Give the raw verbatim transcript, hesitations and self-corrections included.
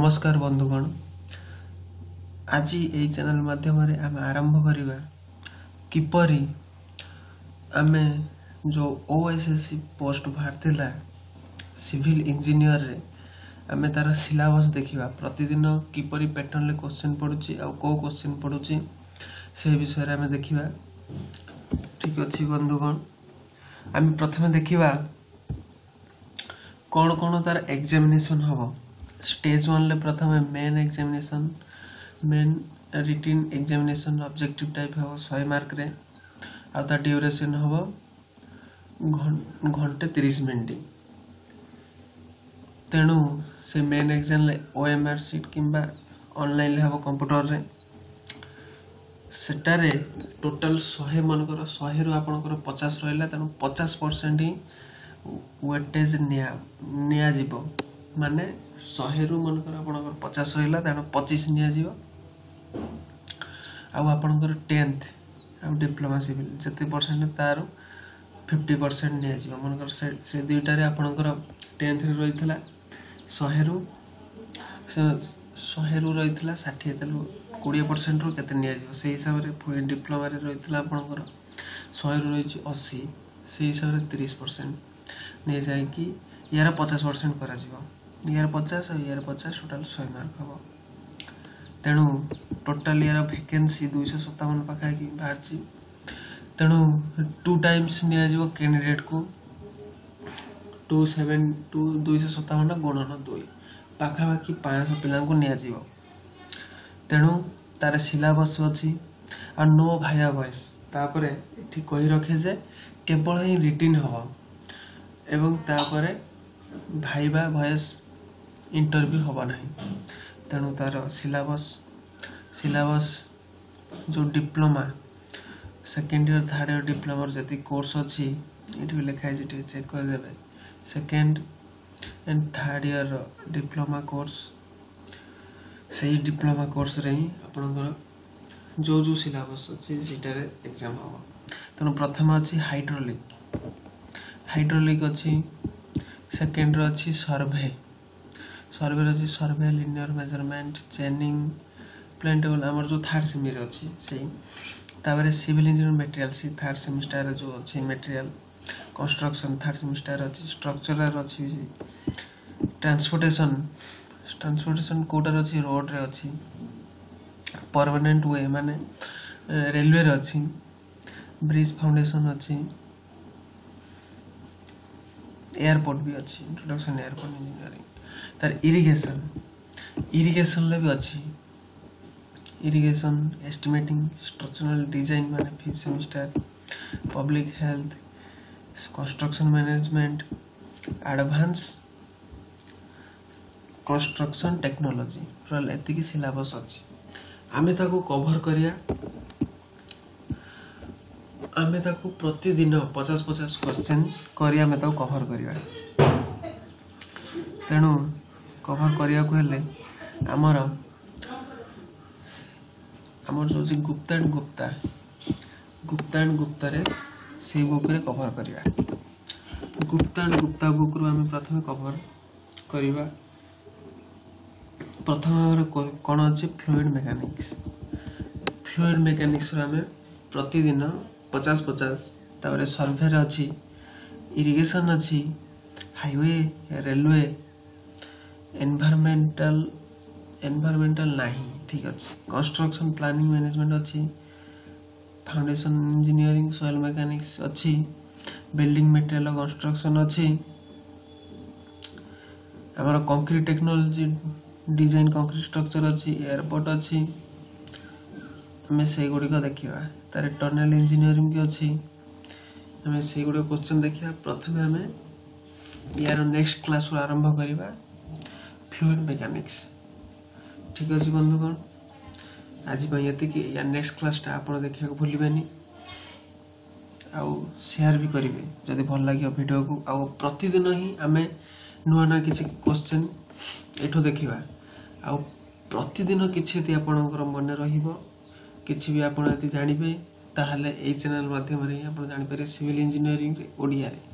नमस्कार बंधुगण, आज ये चैनल माध्यम आम आरंभ करवा किपरि आमे जो ओएसएससी पोस्ट बाहर सिविल इंजीनियर रे आमे तार सिलेबस देखिबा। प्रतिदिन किपरि पैटर्न ले क्वेश्चन पडुची आ को क्वेश्चन पडुची से विषय रे आमे देखिबा। ठीक अछि बंधुगण, आमे प्रथमे देखिबा कौन कौन तार एग्जामिनेशन हबो। स्टेज वन ले प्रथम main examination, main written examination objective type हो सौ मार्क रे आ ता ड्यूरेशन हो घंटे तीस मिनट। तेणु से मेन एग्जाम ले ओएमआर सीट किंबा ऑनलाइन ले हबो कंप्यूटर रे। सेटारे टोटल सौ मनकर सौ रु आपनकर पचास रहला, तेणु पचास परसेंट ही वेटेज निया निया जीवो। माने सौ रु मनकर आपनकर पचास रहला, तेणु पच्चीस निया जीवो। आ आपनकर टेंथ आ डिप्लोमा सिविल जते परसेंट तार पचास परसेंट निया जीवो। मनकर से से दुईटा रे आपनकर टेंथ रे रहितला सौ रु सौ रु रहितला साठ तेलु बीस परसेंट रु केते निया जीवो। से हिसाब रे पुणी डिप्लोमा रे रहितला आपनकर सौ रु रहिछि अस्सी, से हिसाब रे तीस परसेंट ने जाय कि यार पचास परसेंट करा जीवो। यार पचास और यार पचास टोटल सौ मार्क हम। तेणु टोटल यार वैकेंसी दो सौ सत्तावन पाखा कि बाहर। तेणु टू टाइम्स निया जीवो कैंडिडेट को टू सेवन टू दो सौ सत्तावन गुणन दुई पाखापाखि पाँच सौ पिला को निया जीवो। तेणु तार सिलेबस अच्छी आ नो भाया वॉइस तापरे एठी कहि रखे जे केवल ही रिटिन हबो एवं तापरे भाइबा वॉइस इंटरव्यू हबो नहीं। तेणु तार सिलेबस सिलेबस जो diploma second year third year diploma जति कोर्स अच्छी ये लिखा है चेक कर देबे। Second and third year diploma course से डिप्लोमा कोर्स रे ही आपनकर जो जो सिलेबस अच्छी सीटारे एग्जाम हम। तेणु प्रथम अच्छी हाइड्रोलिक हाइड्रोलिक अच्छी, सेकेंड रो अच्छी सर्वे सर्वे अच्छी survey linear measurement chaining plane table आमर जो थर्ड सेमी रे अच्छी सेही। तापर सिविल इंजीनियर मटेरियल सी थर्ड सेमिस्टर जो अच्छी मटेरियल कंस्ट्रक्शन थर्ड सेमिस्टर अच्छी स्ट्रक्चरल अच्छी ट्रांसपोर्टेशन ट्रांसपोर्टेशन कोटार अच्छी रोड रे अच्छी परमानेंट वे माने रेलवे रे अच्छी ब्रिज फाउंडेशन अच्छी एयरपोर्ट भी अच्छी इंट्रोडक्शन एयरपोर्ट इंजीनियरिंग। तार इरिगेशन इरिगेशन ले भी अच्छी इरिगेशन एस्टिमेटिंग स्ट्रक्चरल डिजाइन माने fifth semester public health construction management advance construction technology total एतिकी सिलेबस अच्छी। आमे ताको कवर करिया आमे ताको प्रतिदिन पचास पचास क्वेश्चन करिया आमे ताको कवर करिया। तेणु कवर करिया को हेले हमर हमर जो जी गुप्ता एंड गुप्ता गुप्ता एंड गुप्ता रे से बुक रे कवर करिया। गुप्ता एंड गुप्ता बुक रो आमे प्रथमे कवर करिवा। प्रथम हमर कोन अछि फ्लूइड मैकेनिक्स फ्लूइड मैकेनिक्स रो आमे प्रतिदिन पचास पचास तापर सर्वे रे अछि इरिगेशन अछि हाईवे रेलवे एनवायरमेंटल एनवायरमेंटल नहीं। ठीक अछि कंस्ट्रक्शन प्लानिंग मैनेजमेंट अछि फाउंडेशन इंजीनियरिंग सॉइल मैकेनिक्स अच्छी बिल्डिंग मटेरियल कंस्ट्रक्शन अच्छी हमारा concrete technology design concrete structure अच्छी एयरपोर्ट अच्छी हमें से गुड़िक देखा। तार टनल इंजीनियरिंग की अच्छी हमें से गुड़िक क्वेश्चन देखा। प्रथम हमें यार नेक्स्ट क्लास आरंभ करवा फ्लूइड मैकेनिक्स। ठीक अच्छे बंधुगण, आज ये या नेक्स्ट क्लास टा आप देखा भूलें आउ शेयर भी करेंगे जदि भल लगे वीडियो को। आउ प्रतिदिन ही आमे नुआ ना किसी क्वेश्चन एठो देखिबा। आउ प्रतिदिन किछि आपनकर मन रहिबो किछि भी आपण यदि जानिबे ताहले ए चैनल माध्यम रे आपण जानि पारे सिविल इंजीनियरिंग रे ओडिया रे।